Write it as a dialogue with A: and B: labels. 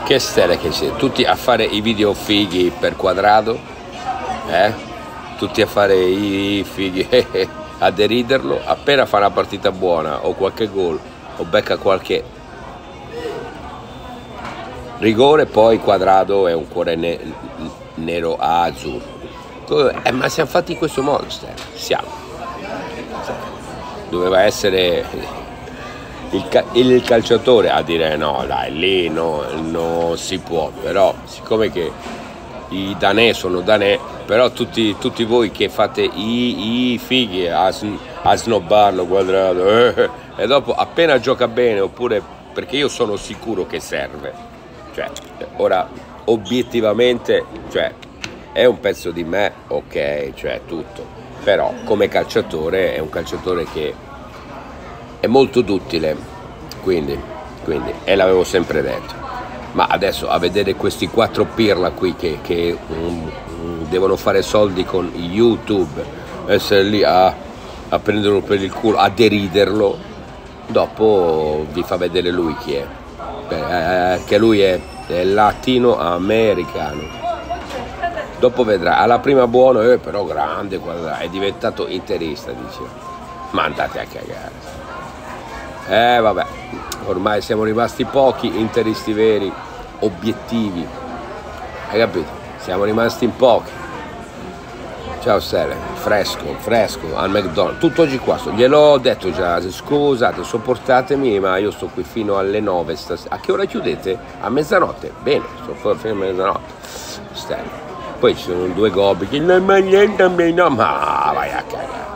A: Che stelle che siete, tutti a fare i video fighi per quadrato, tutti a fare i fighi a deriderlo, appena fa una partita buona o qualche gol o becca qualche rigore, poi quadrato è un cuore nero a azzurro. Ma siamo fatti in questo modo, siamo. Doveva essere il calciatore a dire no, dai, lì non si può, però siccome che i danè sono danè, però tutti voi che fate i fighi a snobbarlo quadrato, e dopo appena gioca bene, oppure perché io sono sicuro che serve, cioè ora obiettivamente, cioè è un pezzo di me, ok, cioè tutto, però come calciatore è un calciatore che è molto duttile, quindi e l'avevo sempre detto. Ma adesso a vedere questi 4 pirla qui che devono fare soldi con YouTube, essere lì a prenderlo per il culo, a deriderlo, dopo vi fa vedere lui chi è, che lui è latinoamericano. Dopo vedrà, alla prima buono, però grande, è diventato interista, dice. Ma andate a cagare. Vabbè, ormai siamo rimasti pochi interisti veri, obiettivi, hai capito? Siamo rimasti in pochi. Ciao Stelle, fresco al McDonald's, tutto oggi qua, gliel'ho detto già, scusate, sopportatemi, ma io sto qui fino alle 9 stasera. A che ora chiudete? A mezzanotte? Bene, sto qua fino a mezzanotte. Stelle. Poi ci sono 2 gobbi che non mangiano, no, ma vai a cagare.